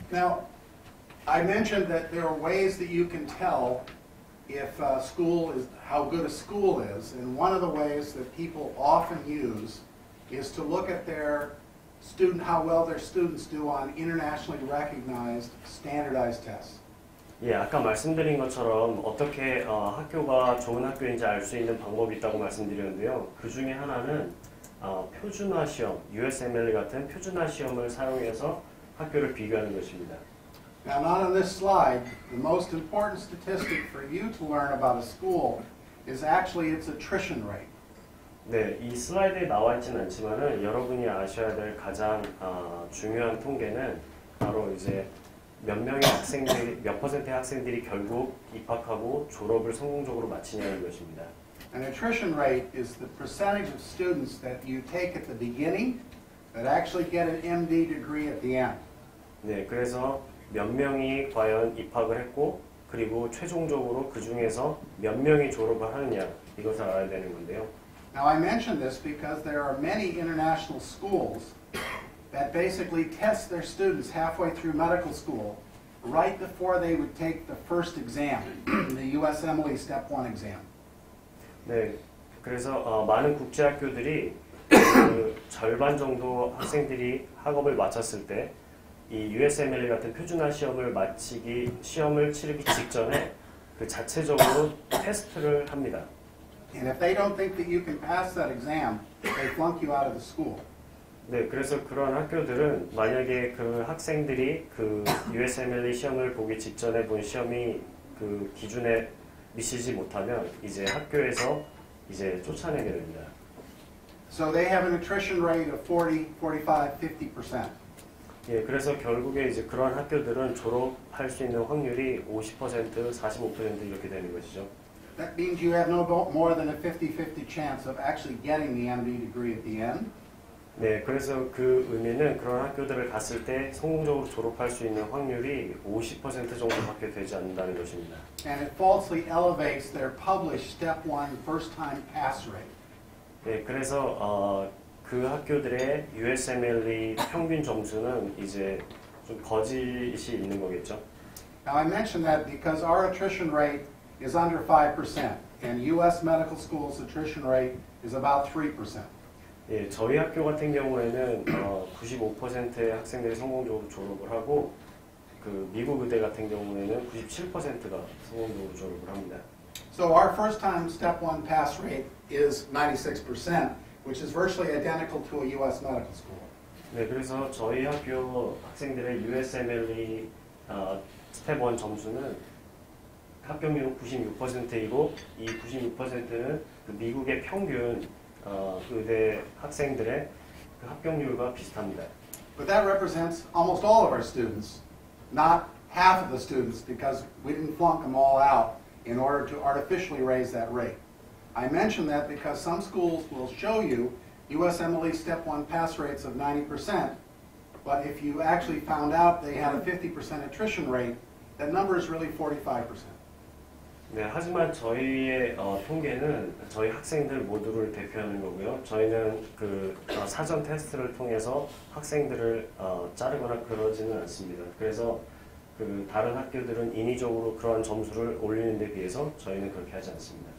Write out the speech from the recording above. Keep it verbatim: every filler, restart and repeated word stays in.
Now, I mentioned that there are ways that you can tell if a school is, how good a school is, and one of the ways that people often use is to look at their student, how well their students do on internationally recognized standardized tests. 예, 아까 말씀드린 것처럼 어떻게 어, 학교가 좋은 학교인지 알 수 있는 방법이 있다고 말씀드렸는데요. 그 중에 하나는 어, 표준화 시험, 유에스엠엘이 같은 표준화 시험을 사용해서 학교를 비교하는 것입니다. Now, not on this slide, the most important statistic for you to learn about a school is actually its attrition rate. 네, 이 슬라이드에 나와 있지는 않지만은 여러분이 아셔야 될 가장 어, 중요한 통계는 바로 이제 몇 명의 학생들이, 몇 퍼센트의 학생들이 결국 입학하고 졸업을 성공적으로 마치냐는 것입니다. An attrition rate is the percentage of students that you take at the beginning that actually get an M D degree at the end. 네, 그래서 몇 명이 과연 입학을 했고 그리고 최종적으로 그 중에서 몇 명이 졸업을 하느냐 이것을 알아야 되는 건데요. Now I mention this because there are many international schools that basically test their students halfway through medical school right before they would take the first exam, the U S M L E Step one exam. 네, 그래서 어, 많은 국제학교들이 그 절반 정도 학생들이 학업을 마쳤을 때 이 유에스엠엘 같은 표준화 시험을 마치기, 시험을 치르기 직전에 그 자체적으로 테스트를 합니다. And if they don't think that you can pass that exam, they flunk you out of the school. 네, 그래서 그런 학교들은 만약에 그 학생들이 그 유에스엠엘 시험을 보기 직전에 본 시험이 그 기준에 미치지 못하면 이제 학교에서 이제 쫓아내게 됩니다. So they have an attrition rate of forty, forty-five, fifty percent. 예, 그래서 결국에 이제 그런 학교들은 졸업할 수 있는 확률이 오십 퍼센트, 사십오 퍼센트 이렇게 되는 것이죠. That means you have no more than a fifty fifty chance of actually getting the M D degree at the end. 네, 그래서 그 의미는 그런 학교들을 갔을 때 성공적으로 졸업할 수 있는 확률이 오십 퍼센트 정도밖에 되지 않는다는 것입니다. And it falsely elevates their published Step one first time pass rate. 네, 그래서 어, 그 학교들의 유에스엠엘 평균 점수는 이제 좀 거짓이 있는 거겠죠. Now I mention that because our attrition rate is under five percent and U S medical schools attrition rate is about three percent. 예, 저희 학교 같은 경우에는 어, 구십오 퍼센트의 학생들이 성공적으로 졸업을 하고 그 미국 의대 같은 경우에는 구십칠 퍼센트가 성공적으로 졸업을 합니다. So our first time step one pass rate is ninety-six percent, which is virtually identical to a U S medical school. 네, 그래서 저희 학교 학생들의 유에스엠엘 어, 스텝 일 점수는 합격률은 구십육 퍼센트이고 이 구십육 퍼센트는 그 미국의 평균 어, 의대 학생들의 그 합격률과 비슷합니다. But that represents almost all of our students, not half of the students, because we didn't flunk them all out in order to artificially raise that rate. I mention that because some schools will show you U S M L E Step one pass rates of ninety percent, but if you actually found out they had a fifty percent attrition rate, that number is really forty-five percent. 네, 하지만 저희의 어, 통계는 저희 학생들 모두를 대표하는 거고요. 저희는 그 어, 사전 테스트를 통해서 학생들을 어, 자르거나 그러지는 않습니다. 그래서 그 다른 학교들은 인위적으로 그러한 점수를 올리는 데 비해서 저희는 그렇게 하지 않습니다.